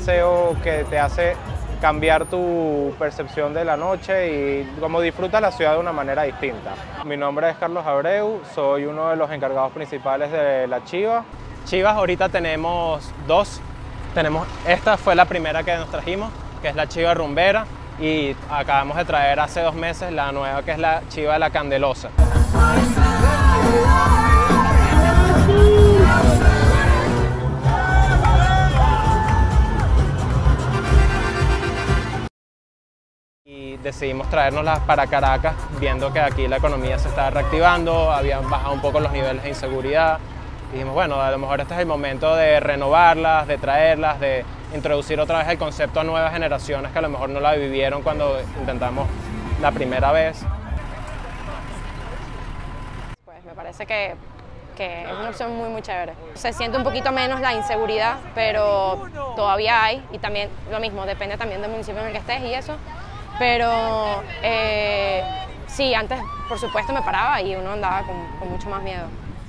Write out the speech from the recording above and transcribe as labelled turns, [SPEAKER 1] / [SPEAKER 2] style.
[SPEAKER 1] paseo que te hace cambiar tu percepción de la noche y como disfrutas la ciudad de una manera distinta. Mi nombre es Carlos Abreu, soy uno de los encargados principales de la Chiva. Chivas ahorita tenemos dos. Esta fue la primera que nos trajimos, que es la Chiva Rumbera, y acabamos de traer hace 2 meses la nueva, que es la Chiva de la Candelosa. Y decidimos traérnoslas para Caracas, viendo que aquí la economía se estaba reactivando, habían bajado un poco los niveles de inseguridad. Y dijimos, bueno, a lo mejor este es el momento de renovarlas, de traerlas, de introducir otra vez el concepto a nuevas generaciones que a lo mejor no la vivieron cuando intentamos la primera vez.
[SPEAKER 2] Pues me parece que es una opción muy chévere. Se siente un poquito menos la inseguridad, pero todavía hay, y también lo mismo, depende también del municipio en el que estés y eso. Pero sí, antes por supuesto me paraba y uno andaba con mucho más miedo.